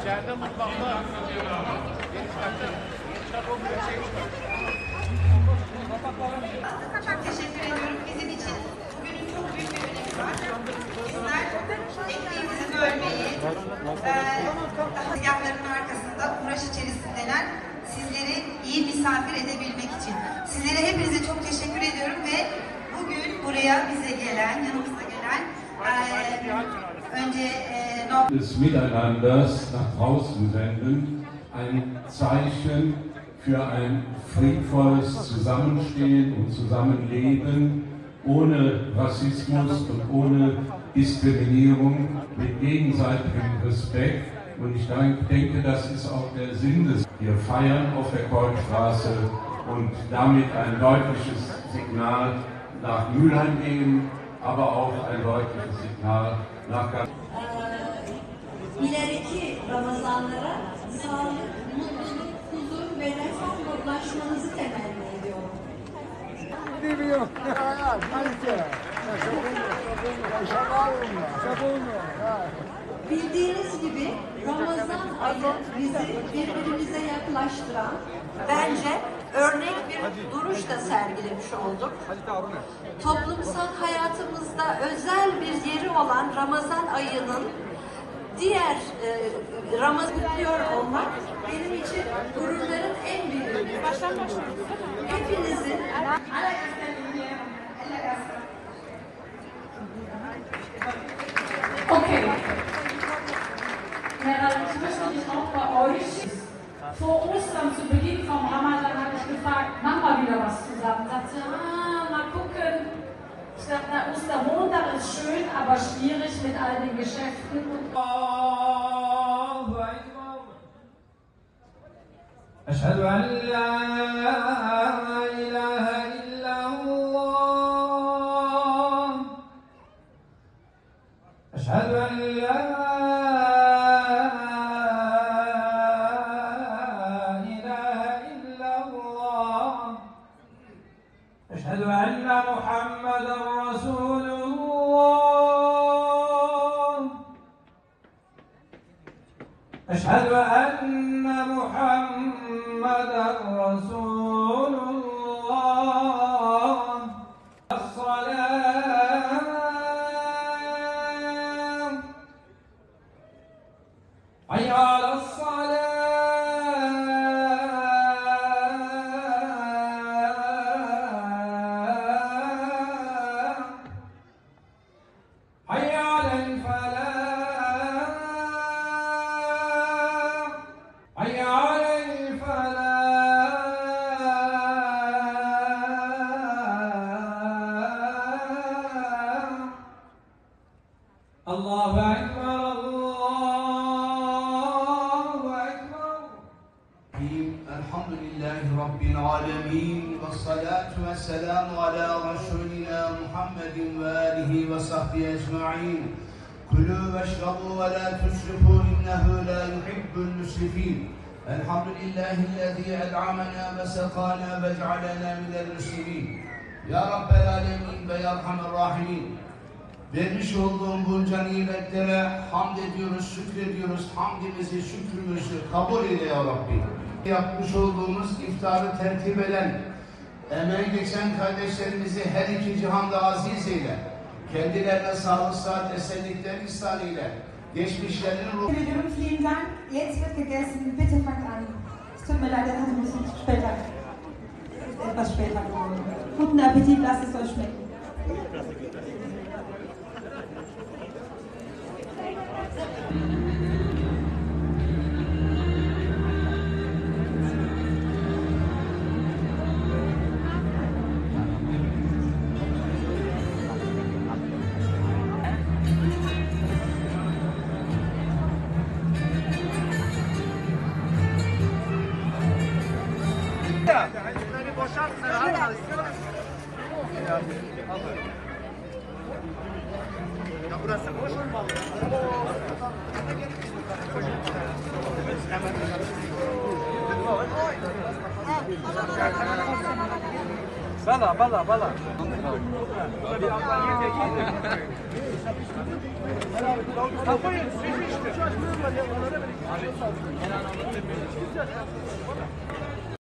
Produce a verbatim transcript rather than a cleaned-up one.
İçeride mutfakta. Çok teşekkür ediyorum. Bizim için bugünün çok büyük bir önemi var. Bizler ekmeğimizi bölmeyi, tezgahların arkasında uğraş içerisindeler. Sizleri iyi misafir edebilmek için. Sizlere hepinize çok teşekkür ediyorum ve bugün buraya bize gelen, yanımıza gelen e, önce e, des Miteinanders nach draußen senden, ein Zeichen für ein friedvolles Zusammenstehen und Zusammenleben ohne Rassismus und ohne Diskriminierung, mit gegenseitigem Respekt. Und ich denke, das ist auch der Sinn des Wir feiern auf der Kolbstraße und damit ein deutliches Signal nach Mülheim geben, aber auch ein deutliches Signal nach ganz İleriki Ramazanlara sağlık, mutluluk, huzur ve refahla ulaşmanızı temenni ediyorum. Bilmiyorum. Bildiğiniz gibi Ramazan ayı bizi birbirimize yaklaştıran, bence örnek bir duruş da sergilemiş olduk. Toplumsal hayatımızda özel bir yeri olan Ramazan ayının diğer e, Ramazan kutluyor olmak benim için gururların en büyüğü. Baştan başlıyoruz. Hepinizin Okay. Gerald, ich möchte mich auch bei euch. Vor Ostern, zu Beginn vom Ramadan, habe ich gefragt, machen wir wieder was zusammen. Sagte, ah, mal gucken. Ich dachte, na, Ostermontag ist schön, aber schwierig mit all den Geschäften. أشهد أن لا إله إلا الله أشهد أن لا إله إلا الله أشهد أن محمدا رسول الله أشهد أن محمدا رسول الله الصلاة حي على الصلاة حي على الفلاح حي على الفلاح الله أكبر الله أكبر الحمد لله رب العالمين والصلاة والسلام على رسولنا محمد وآله وصحبه أجمعين كلوا واشربوا ولا تسرفوا إنه لا يحب المسرفين الحمد لله الذي أدعمنا وسقانا وجعلنا من المسلمين Ya Rabbel Alemin ve Ya Erhamer Rahimin. Vermiş olduğum bunca nimetlere hamd ediyoruz, şükrediyoruz. Hamdimizi, şükrümüzü kabul eyle Ya Rabbi. Yapmış olduğumuz iftarı tertip eden, emeği geçen kardeşlerimizi her iki cihanda aziz eyle. Kendilerine sağlık, sıhhat, esenlikler ihsan eyle. Geçmişlerinin ruhu... Vielen Dank. Jetzt wird gegessen. Bitte fangt an. Es tut mir leid, das hat ein bisschen später. Etwas später geworden. Guten Appetit, lasst es euch schmecken. Ya burası boş mu? Bala, bala, bala. Kapıyı, siz işte. Abi,